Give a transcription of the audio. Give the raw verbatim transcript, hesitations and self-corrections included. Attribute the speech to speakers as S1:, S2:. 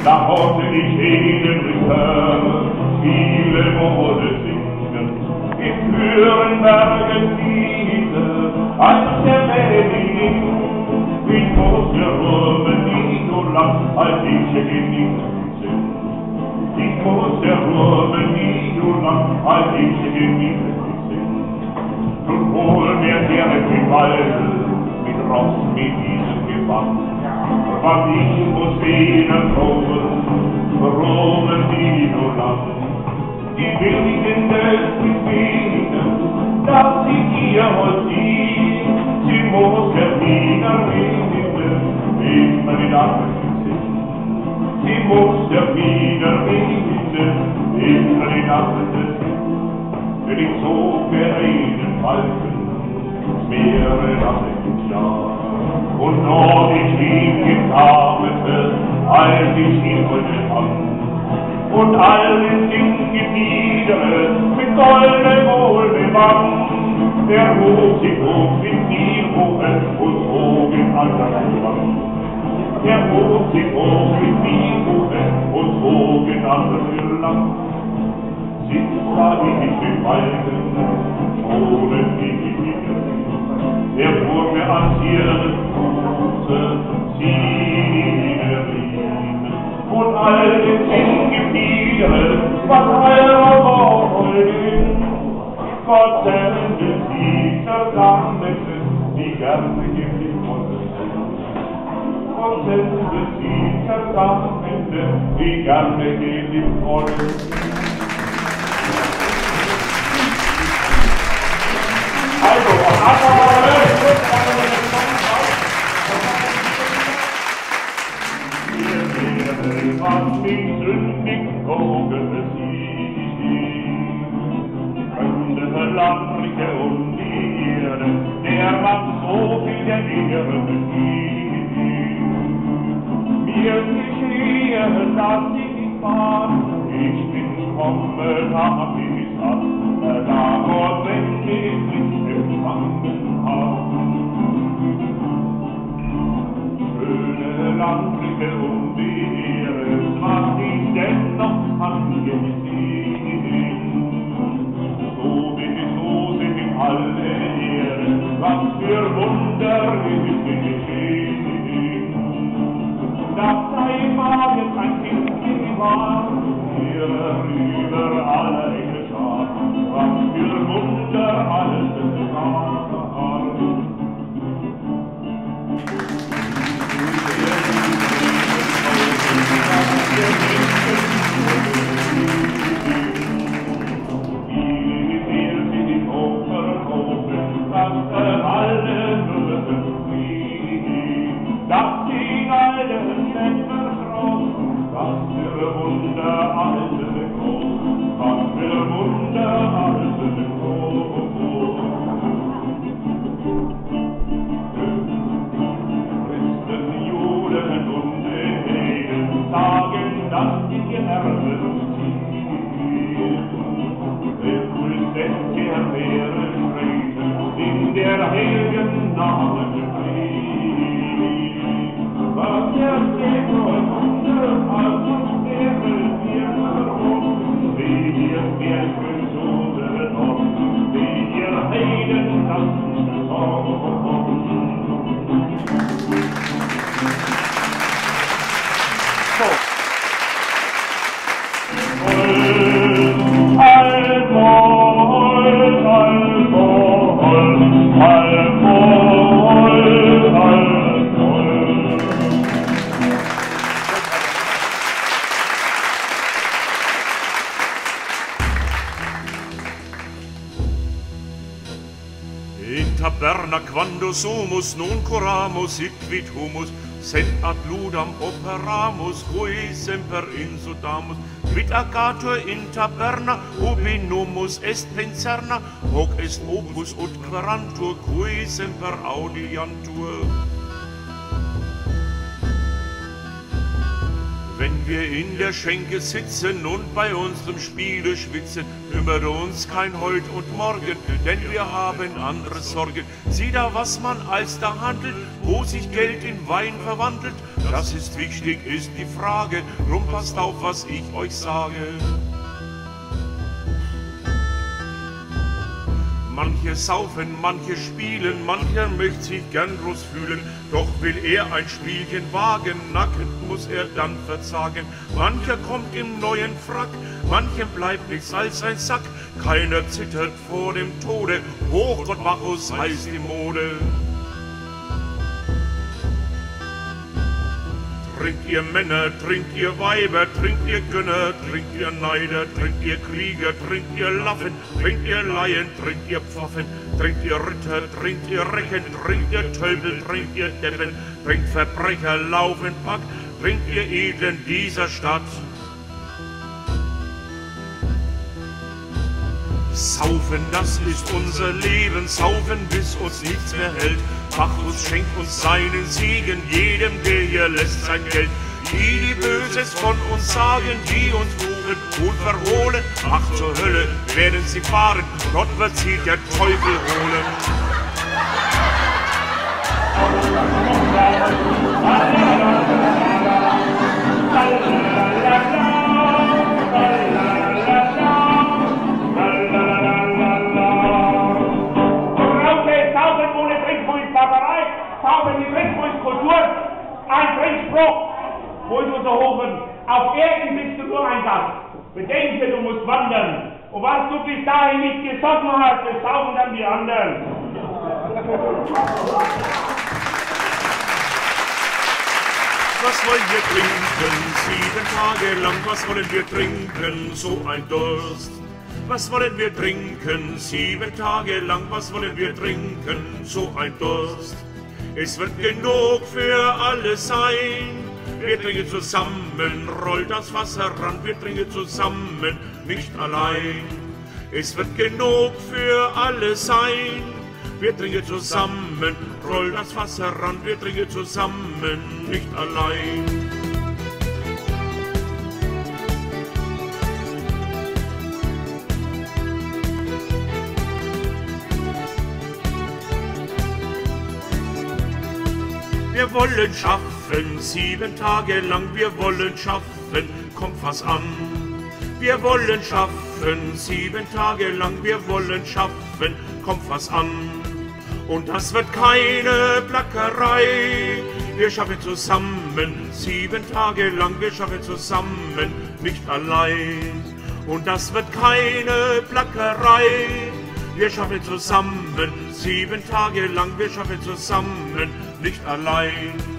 S1: da konnte ich jeden Ritter viele Mode singen, in höheren Bergen diese, als der Berlin, ich muss ja rühmen, nie so lang, als ich genießen sind. Ich muss ja rühmen, nie so lang, als ich genießen sind. Nun hol mir her mit Wald, mit Ross, mit diesem Gewand, was ich muss ihnen proben, proben die so lang. Die Willigen des Befehlen, dass sie ihr heute sieht, sie muss ja wieder wissen, immer die Nachrichten sind. Sie muss ja wieder wissen, immer die Nachrichten sind. Denn ich zog mir einen Falken, mehrere Nachrichten Jahr. Und noch ich ihn getarmete, als ich ihn heute an. Und all den Ding gefiedere, mit goldene Wohl bewandt. Der hob sich hoch in die Hohen und zog in andere Land. Der hob sich hoch in die Hohen und zog in andere Land. Sitz sah ich den Balken, ohne die der fuhr mir ans ihre Fuße, Siegerien, und all den Hingefiedern, was eurer wollen. Gott sende sie Verdammten, die gerne geben wollen. Gott sende sie Verdammten, die gerne geben wollen. Also, auf Abfahrt! Was mich sündig Augen sieht, könnte Verlandrige und die Erde, der man so viel der Ehre bezieht. Mir geschehen, dass ich war, ich bin komme, hab ich satt, da Gott, wenn ich nicht empfangen hab. Schöne Landrige und die Ehre, was ich dennoch angesehen. So bin ich, so sind ich alle Ehre, was für Wunder ist geschehen. Das sei mal jetzt ein Kind war, hier überall geschah, was für Wunder alles geschah.
S2: Quando sumus non curamus sit quid humus, sed ad ludam operamus, cui semper insudamus, quid agatur in taberna, ubi numus est penserna, hoc est opus ut querantur, cui semper audiantur. Wenn wir in der Schenke sitzen und bei unserem Spiele schwitzen, kümmert uns kein Heut und Morgen, denn wir haben andere Sorgen. Sieh da, was man als da handelt, wo sich Geld in Wein verwandelt. Das ist wichtig, ist die Frage, drum passt auf, was ich euch sage. Manche saufen, manche spielen, mancher möchte sich gern groß fühlen, doch will er ein Spielchen wagen, nackend muss er dann verzagen. Mancher kommt im neuen Frack, manchem bleibt nichts als ein Sack, keiner zittert vor dem Tode, Hochgott Bacchus heißt die Mode. Trinkt ihr Männer, trinkt ihr Weiber, trinkt ihr Gönner, trinkt ihr Neider, trinkt ihr Krieger, trinkt ihr Laffen, trinkt ihr Laien, trinkt ihr Pfaffen, trinkt ihr Ritter, trinkt ihr Recken, trinkt ihr Tölpel, trinkt ihr Deppen, trinkt Verbrecher, laufen Pack, trinkt ihr Edlen dieser Stadt. Saufen, das ist unser Leben, saufen, bis uns nichts mehr hält. Bacchus schenkt uns seinen Segen, jedem, der hier lässt sein Geld. Die, die Böses von uns sagen, die uns rufen und verhohlen, ach zur Hölle werden sie fahren, Gott wird sie der Teufel holen.
S3: Saufen die Trinkkultur, ein Trinkspruch, wo ich unterhoben, auf Erden bist du nur ein Gast. Bedenke, du musst wandern. Und was du bis dahin nicht gesoffen hast, das saufen dann die anderen.
S2: Was wollen wir trinken, sieben Tage lang, was wollen wir trinken, so ein Durst? Was wollen wir trinken, sieben Tage lang, was wollen wir trinken, so ein Durst? Es wird genug für alle sein. Wir trinken zusammen, rollt das Wasser ran, wir trinken zusammen, nicht allein. Es wird genug für alle sein. Wir trinken zusammen, rollt das Wasser ran, wir trinken zusammen, nicht allein. Wir wollen schaffen, sieben Tage lang, wir wollen schaffen, kommt was an. Wir wollen schaffen, sieben Tage lang, wir wollen schaffen, kommt was an. Und das wird keine Plackerei, wir schaffen zusammen, sieben Tage lang, wir schaffen zusammen, nicht allein. Und das wird keine Plackerei, wir schaffen zusammen, sieben Tage lang, wir schaffen zusammen, nicht allein.